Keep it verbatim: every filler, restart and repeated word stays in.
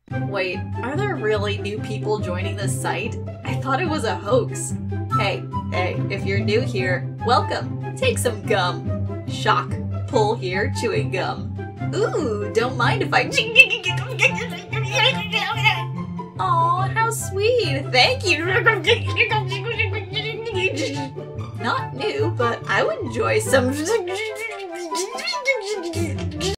Wait, are there really new people joining this site? I thought it was a hoax. Hey, hey, if you're new here, welcome. Take some gum. Shock. Pull here, chewing gum. Ooh, don't mind if I... Aw, how sweet. Thank you. Not new, but I would enjoy some...